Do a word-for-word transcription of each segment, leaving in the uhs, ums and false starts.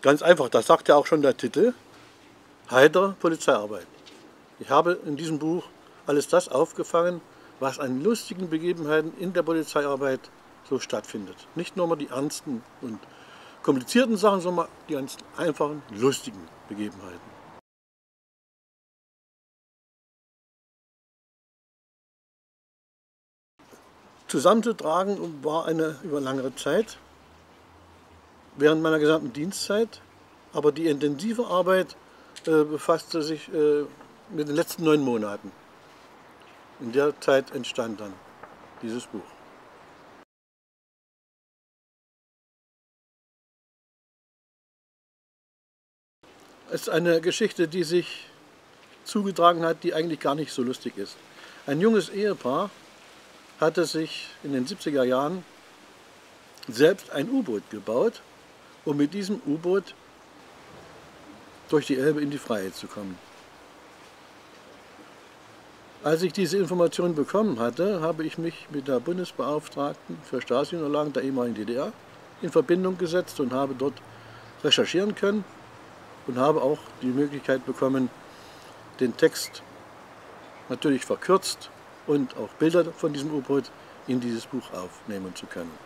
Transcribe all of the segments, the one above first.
Ganz einfach, das sagt ja auch schon der Titel, heitere Polizeiarbeit. Ich habe in diesem Buch alles das aufgefangen, was an lustigen Begebenheiten in der Polizeiarbeit so stattfindet. Nicht nur mal die ernsten und komplizierten Sachen, sondern die ganz einfachen, lustigen Begebenheiten. Zusammenzutragen war eine über langere Zeit, während meiner gesamten Dienstzeit, aber die intensive Arbeit äh, befasste sich äh, mit den letzten neun Monaten. In der Zeit entstand dann dieses Buch. Es ist eine Geschichte, die sich zugetragen hat, die eigentlich gar nicht so lustig ist. Ein junges Ehepaar hatte sich in den siebziger Jahren selbst ein U-Boot gebaut, um mit diesem U-Boot durch die Elbe in die Freiheit zu kommen. Als ich diese Information bekommen hatte, habe ich mich mit der Bundesbeauftragten für Stasi-Unterlagen der ehemaligen D D R in Verbindung gesetzt und habe dort recherchieren können und habe auch die Möglichkeit bekommen, den Text natürlich verkürzt und auch Bilder von diesem U-Boot in dieses Buch aufnehmen zu können.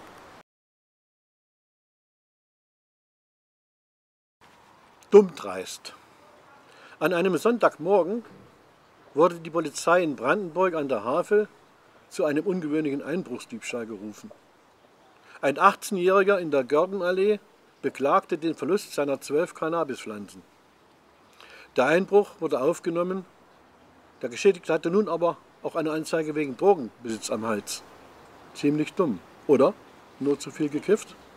Dummdreist. An einem Sonntagmorgen wurde die Polizei in Brandenburg an der Havel zu einem ungewöhnlichen Einbruchsdiebstahl gerufen. Ein achtzehnjähriger in der Gördenallee beklagte den Verlust seiner zwölf Cannabispflanzen. Der Einbruch wurde aufgenommen. Der Geschädigte hatte nun aber auch eine Anzeige wegen Drogenbesitz am Hals. Ziemlich dumm, oder? Nur zu viel gekifft?